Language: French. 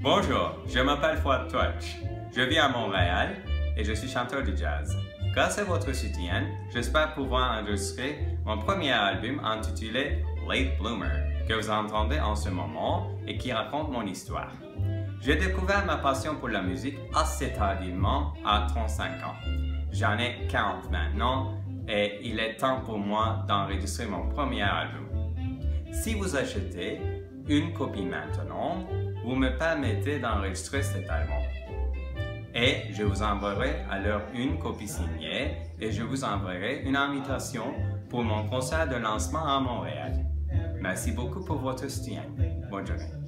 Bonjour, je m'appelle Fouad Touach. Je vis à Montréal et je suis chanteur de jazz. Grâce à votre soutien, j'espère pouvoir enregistrer mon premier album intitulé Late Bloomer, que vous entendez en ce moment et qui raconte mon histoire. J'ai découvert ma passion pour la musique assez tardivement, à 35 ans. J'en ai 40 maintenant et il est temps pour moi d'enregistrer mon premier album. Si vous achetez une copie maintenant, vous me permettez d'enregistrer cet album. Et je vous enverrai alors une copie signée et je vous enverrai une invitation pour mon concert de lancement à Montréal. Merci beaucoup pour votre soutien. Bonne journée.